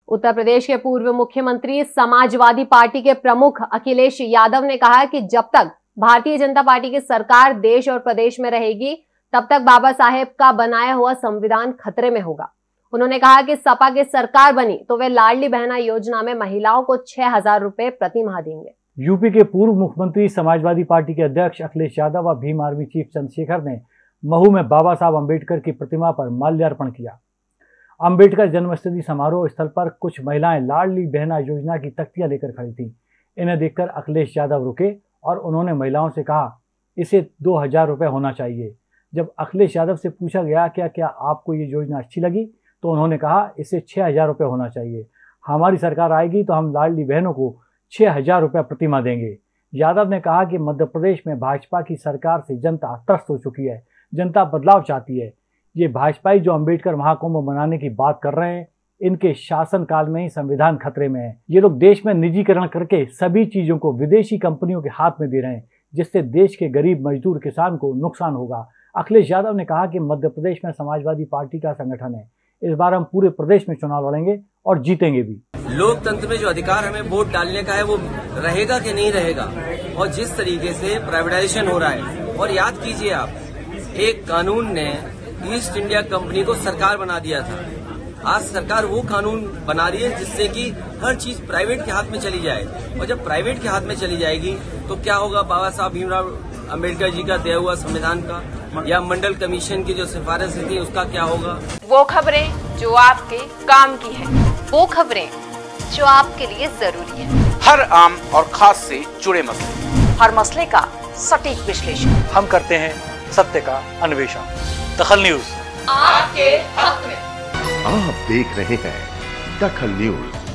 उत्तर प्रदेश के पूर्व मुख्यमंत्री समाजवादी पार्टी के प्रमुख अखिलेश यादव ने कहा कि जब तक भारतीय जनता पार्टी की सरकार देश और प्रदेश में रहेगी तब तक बाबा साहेब का बनाया हुआ संविधान खतरे में होगा। उन्होंने कहा कि सपा की सरकार बनी तो वे लाडली बहना योजना में महिलाओं को 6,000 रुपए प्रति माह देंगे। यूपी के पूर्व मुख्यमंत्री समाजवादी पार्टी के अध्यक्ष अखिलेश यादव व भीम आर्मी चीफ चंद्रशेखर ने महू में बाबा साहब अम्बेडकर की प्रतिमा पर माल्यार्पण किया। अम्बेडकर जन्मस्थली समारोह स्थल पर कुछ महिलाएं लाडली बहना योजना की तख्तियां लेकर खड़ी थीं। इन्हें देखकर अखिलेश यादव रुके और उन्होंने महिलाओं से कहा इसे 2,000 रुपये होना चाहिए। जब अखिलेश यादव से पूछा गया क्या आपको ये योजना अच्छी लगी तो उन्होंने कहा इसे 6,000 रुपये होना चाहिए। हमारी सरकार आएगी तो हम लाडली बहनों को 6,000 रुपये प्रति माह देंगे। यादव ने कहा कि मध्य प्रदेश में भाजपा की सरकार से जनता त्रस्त हो चुकी है, जनता बदलाव चाहती है। ये भाजपाई जो अम्बेडकर महाकुंभ मनाने की बात कर रहे हैं, इनके शासनकाल में ही संविधान खतरे में है। ये लोग देश में निजीकरण करके सभी चीजों को विदेशी कंपनियों के हाथ में दे रहे हैं, जिससे देश के गरीब मजदूर किसान को नुकसान होगा। अखिलेश यादव ने कहा कि मध्य प्रदेश में समाजवादी पार्टी का संगठन है, इस बार हम पूरे प्रदेश में चुनाव लड़ेंगे और जीतेंगे भी। लोकतंत्र में जो अधिकार हमें वोट डालने का है वो रहेगा कि नहीं रहेगा, और जिस तरीके से प्राइवेटाइजेशन हो रहा है, और याद कीजिए आप, एक कानून ने ईस्ट इंडिया कंपनी को सरकार बना दिया था। आज सरकार वो कानून बना रही है जिससे कि हर चीज प्राइवेट के हाथ में चली जाए, और जब प्राइवेट के हाथ में चली जाएगी तो क्या होगा? बाबा साहब भीमराव अम्बेडकर जी का दिया हुआ संविधान का या मंडल कमीशन की जो सिफारिशें थी उसका क्या होगा? वो खबरें जो आपके काम की है, वो खबरें जो आपके लिए जरूरी है, हर आम और खास से जुड़े मसले, हर मसले का सटीक विश्लेषण हम करते हैं सत्य का अन्वेषण। दखल न्यूज आपके हक में। आप देख रहे हैं दखल न्यूज।